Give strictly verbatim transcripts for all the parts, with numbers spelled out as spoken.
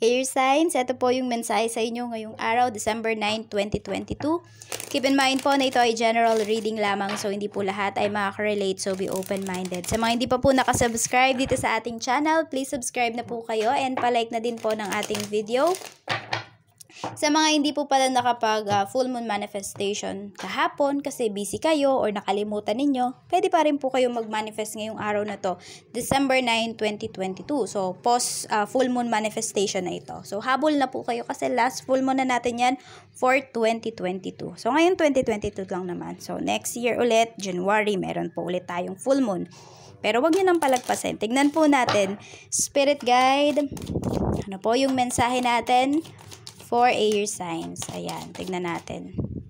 Air signs, ito po yung mensahe sa inyo ngayong araw, December ninth, twenty twenty-two. Keep in mind po na ito ay general reading lamang, so hindi po lahat ay makaka-relate, so be open-minded. Sa mga hindi pa po nakasubscribe dito sa ating channel, please subscribe na po kayo and palike na din po ng ating video. Sa mga hindi po pala nakapag uh, full moon manifestation kahapon kasi busy kayo or nakalimutan ninyo, pwede pa rin po kayo mag-manifest ngayong araw na to, December ninth, twenty twenty-two. So, post uh, full moon manifestation na ito. So, habol na po kayo kasi last full moon na natin yan for twenty twenty-two. So, ngayon twenty twenty-two lang naman. So, next year ulit, January, meron po ulit tayong full moon. Pero wag niyo nang palagpasin. Tignan po natin, Spirit Guide, ano po yung mensahe natin for air signs. Ayan, tignan natin.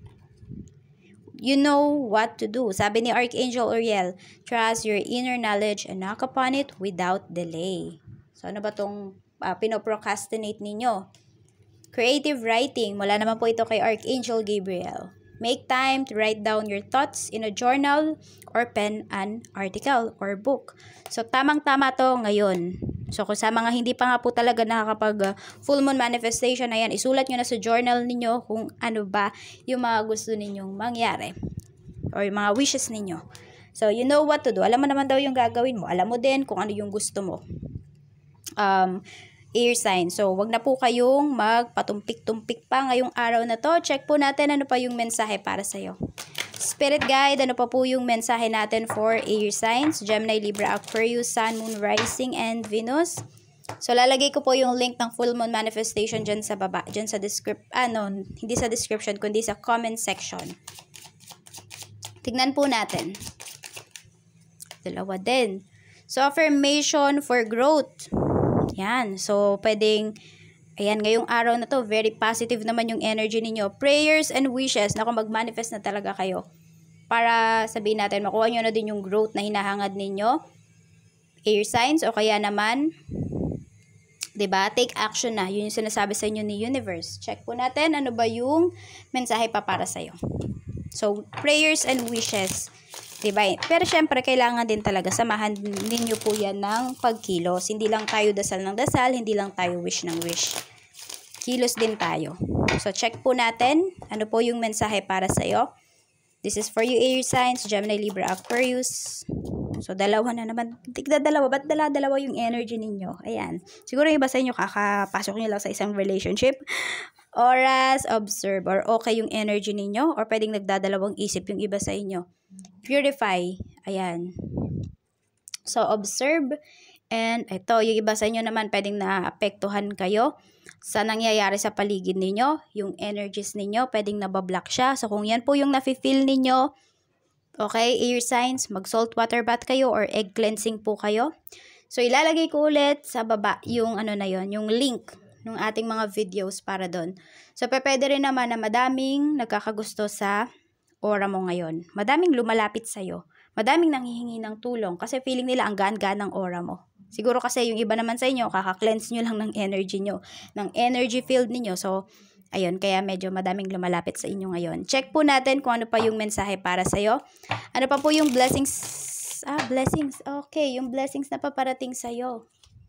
You know what to do. Sabi ni Archangel Uriel, trust your inner knowledge and knock upon it without delay. So, ano ba itong uh, pinoprocrastinate ninyo? Creative writing. Mula naman po ito kay Archangel Gabriel. Make time to write down your thoughts in a journal or pen an article or book. So, tamang-tama to ngayon. So, kung sa mga hindi pa nga po talaga nakakapag uh, full moon manifestation, ayan, isulat nyo na sa journal ninyo kung ano ba yung mga gusto ninyong mangyari. Or yung mga wishes ninyo. So, you know what to do. Alam mo naman daw yung gagawin mo. Alam mo din kung ano yung gusto mo. Um, air sign. So, wag na po kayong magpatumpik-tumpik pa ngayong araw na to. Check po natin ano pa yung mensahe para sa'yo. Spirit Guide, ano pa po yung mensahe natin for air signs? Gemini, Libra, Aquarius, Sun, Moon, Rising, and Venus. So, lalagay ko po yung link ng full moon manifestation dyan sa baba. Dyan sa description, ano, hindi sa description, kundi sa comment section. Tignan po natin. Dalawa din. So, affirmation for growth. Yan. So, pwedeng, ayan, ngayong araw na to, very positive naman yung energy ninyo. Prayers and wishes. Naku, mag-manifest na talaga kayo. Para sabihin natin, makuha nyo na din yung growth na hinahangad ninyo. Air signs, o kaya naman, diba, take action na. Yun yung sinasabi sa inyo ni Universe. Check po natin, ano ba yung mensahe pa para sa'yo. So, prayers and wishes. Diba? Pero syempre, kailangan din talaga samahan ninyo po yan ng pagkilos. Hindi lang tayo dasal ng dasal, hindi lang tayo wish ng wish. Kilos din tayo. So, check po natin. Ano po yung mensahe para sa'yo? This is for you, air signs, Gemini, Libra, Aquarius. So, dalawa na naman. Tigda dalawa. Ba't dala-dalawa yung energy ninyo? Ayan. Siguro yung iba sa inyo, kakapasok nyo lang sa isang relationship. Oras, observe, or okay yung energy ninyo. Or pwedeng nagdadalawang isip yung iba sa inyo. Purify. Ayan. So, observe. And ito, yung iba sa inyo naman, pwedeng naapektuhan kayo sa nangyayari sa paligid ninyo. Yung energies ninyo, pwedeng nabablock siya. So, kung yan po yung nafe-feel ninyo, okay, air signs, mag-salt water bath kayo or egg cleansing po kayo. So, ilalagay ko ulit sa baba yung ano na yon, yung link ng ating mga videos para doon. So, pwede rin naman na madaming nagkakagusto sa aura mo ngayon. Madaming lumalapit sa'yo. Madaming nanghihingi ng tulong kasi feeling nila ang gaan-gaan ng aura mo. Siguro kasi yung iba naman sa inyo, kaka-cleanse nyo lang ng energy nyo, ng energy field ninyo. So, ayun, kaya medyo madaming lumalapit sa inyo ngayon. Check po natin kung ano pa yung mensahe para sa'yo. Ano pa po yung blessings? Ah, blessings. Okay, yung blessings na paparating sa'yo.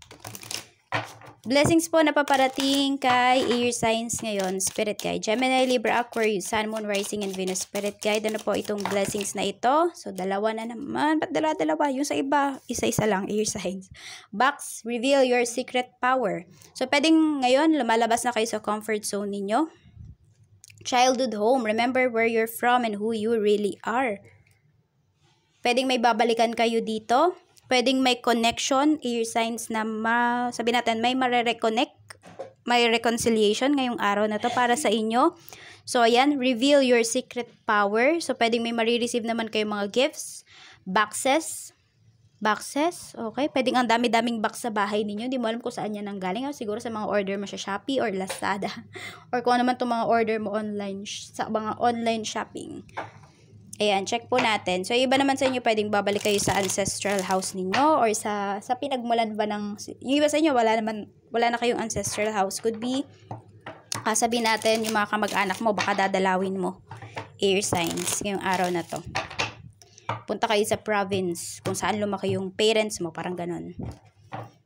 Blessings po na paparating kay air signs ngayon, Spirit Guide. Gemini, Libra, Aquarius, Sun, Moon, Rising, and Venus. Spirit Guide, ano po itong blessings na ito? So, dalawa na naman. Ba't dalawa-dalawa? Yung sa iba, isa-isa lang, air signs. Box, reveal your secret power. So, pwedeng ngayon, lumalabas na kayo sa comfort zone ninyo. Childhood home. Remember where you're from and who you really are. Pwedeng may babalikan kayo dito. Pwedeng may connection, air signs na ma, sabi natin, may mare-reconnect, may reconciliation ngayong araw na to para sa inyo. So, ayan, reveal your secret power. So, pwedeng may marireceive naman kayo mga gifts, boxes, boxes, okay. Pwedeng ang dami-daming box sa bahay ninyo. Hindi mo alam kung saan yan ang galing. Siguro sa mga order mo sa Shopee or Lazada. Or kung ano naman itong mga order mo online, sa mga online shopping. Ayan, check po natin. So, iba naman sa inyo, pwedeng babalik kayo sa ancestral house ninyo or sa sa pinagmulan ba ng, yung iba sa inyo, wala naman, wala na kayong ancestral house. Could be, ah, sabihin natin, yung mga kamag-anak mo, baka dadalawin mo. Air signs, ngayong araw na to. Punta kayo sa province, kung saan lumaki yung parents mo, parang ganun.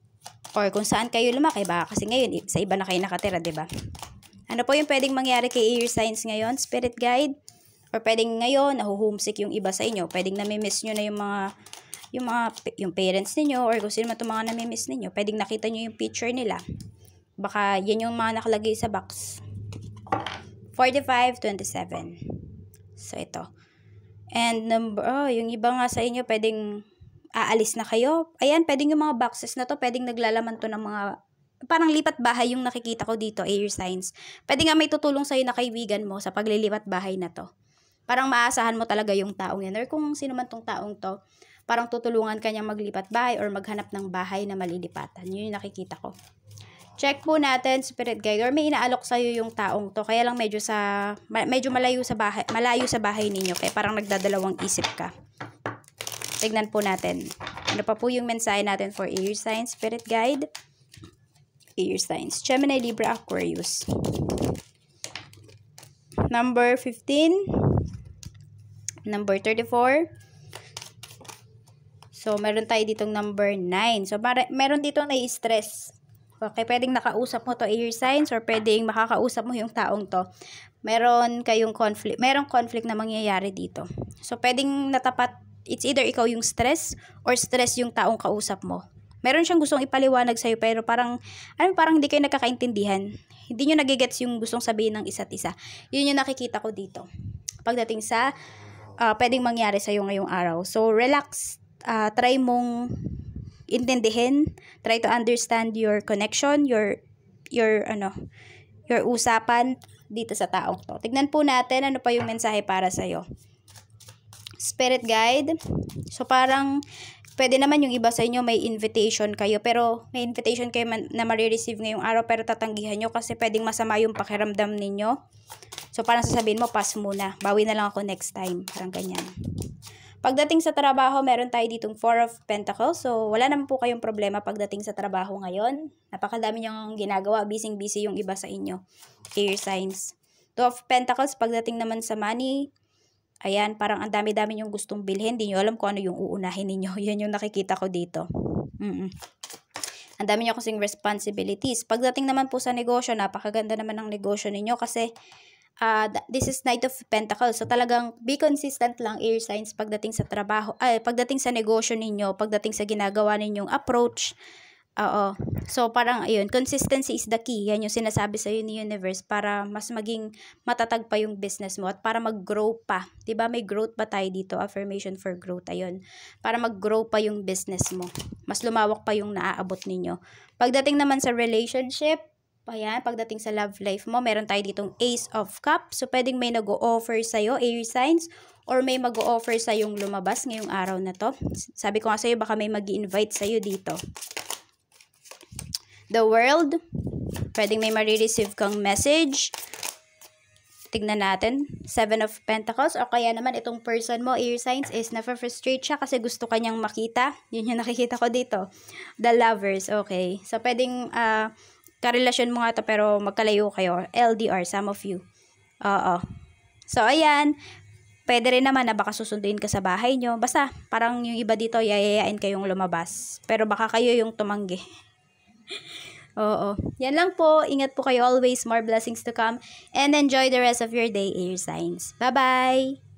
Or kung saan kayo lumaki, baka kasi ngayon sa iba na kayo nakatira, 'di ba? Ano po yung pwedeng mangyari kay air signs ngayon, spirit guide? Or pwedeng ngayon nahu-homesick yung iba sa inyo, pwedeng nami-miss niyo na yung mga yung mga yung parents niyo or kung sino man 'tong mga nami-miss niyo, pwedeng nakita niyo yung picture nila. Baka yan yung mga nakalagay sa box. forty-five twenty-seven. So ito. And number, oh, yung iba nga sa inyo, pwedeng aalis na kayo. Ayan, pwedeng yung mga boxes na to, pwedeng naglalaman to ng mga, parang lipat bahay yung nakikita ko dito, air signs. Pwede nga may tutulong sa'yo na kaibigan mo sa paglilipat bahay na to. Parang maasahan mo talaga yung taong yan. Or kung sino man tong taong to, parang tutulungan ka niyang maglipat bahay or maghanap ng bahay na malilipatan. Yun yung nakikita ko. Check po natin, spirit guide, or may inaalok sa'yo yung taong to. Kaya lang medyo sa, medyo malayo sa bahay, malayo sa bahay ninyo. Kaya parang nagdadalawang isip ka. Tignan po natin. Ano pa po yung mensahe natin for air signs, spirit guide? Air signs. Gemini, Libra, Aquarius. Number fifteen. Number thirty-four. So, meron tayo ditong number nine. So, para, meron ditong nai-stress. Okay, pwedeng nakausap mo to air signs or pwedeng makakausap mo yung taong to. Meron kayong conflict. Merong conflict na mangyayari dito. So, pwedeng natapat, it's either ikaw yung stress or stress yung taong kausap mo. Meron siyang gustong ipaliwanag sa'yo pero parang, ano, parang hindi kayo nagkakaintindihan. Hindi nyo nagigets yung gustong sabihin ng isa't isa. Yun yung nakikita ko dito. Pagdating sa, uh, pwedeng mangyari sa'yo ngayong araw. So, relax. Uh, try mong intindihin. Try to understand your connection, your, your, ano, your usapan dito sa taong to. Tignan po natin ano pa yung mensahe para sa'yo. Spirit guide. So, parang, pwede naman yung iba sa inyo may invitation kayo, pero may invitation kayo man, na marireceive ngayong araw, pero tatanggihan nyo kasi pwedeng masama yung pakiramdam ninyo. So, parang sasabihin mo, pass muna. Bawi na lang ako next time. Parang ganyan. Pagdating sa trabaho, meron tayo ditong Four of Pentacles. So, wala naman po kayong problema pagdating sa trabaho ngayon. Napakadami niyong ginagawa. Busy-busy yung iba sa inyo. Air signs. Two of Pentacles, pagdating naman sa money, ayan, parang ang dami-dami yung gustong bilhin. Hindi nyo alam kung ano yung uunahin ninyo. Yan yung nakikita ko dito. Mm-mm. Ang dami nyo kasing responsibilities. Pagdating naman po sa negosyo, napakaganda naman ng negosyo ninyo kasi uh, this is Knight of Pentacles. So talagang be consistent lang, air signs, pagdating sa trabaho, ay, pagdating sa negosyo ninyo, pagdating sa ginagawa ninyong approach. Oo. So, parang, ayun, consistency is the key. Yan yung sinasabi sa'yo ni Universe para mas maging matatag pa yung business mo at para mag-grow pa. Diba? May growth pa tayo dito. Affirmation for growth. Ayun. Para mag-grow pa yung business mo. Mas lumawak pa yung naaabot ninyo. Pagdating naman sa relationship, ayan, pagdating sa love life mo, meron tayo ditong Ace of Cups. So, pwedeng may nag-o-offer sa'yo, air signs, or may mag-o-offer sa'yong lumabas ngayong araw na to. Sabi ko nga sa'yo, baka may mag-i-invite sa'yo dito. The World, pwedeng may marireceive kang message. Tignan natin. Seven of Pentacles, o kaya naman itong person mo, air signs, is na-frustrate siya kasi gusto kanyang makita. Yun yung nakikita ko dito. The Lovers, okay. So, pwedeng uh, karelasyon mo nga to pero magkalayo kayo. L D R, some of you. Oo. So, ayan. Pwede rin naman na baka susunduin ka sa bahay nyo. Basta, parang yung iba dito, yayayain kayong lumabas. Pero baka kayo yung tumanggi. Oo. Yan lang po. Ingat po kayo always. More blessings to come. And enjoy the rest of your day, air signs. Bye-bye!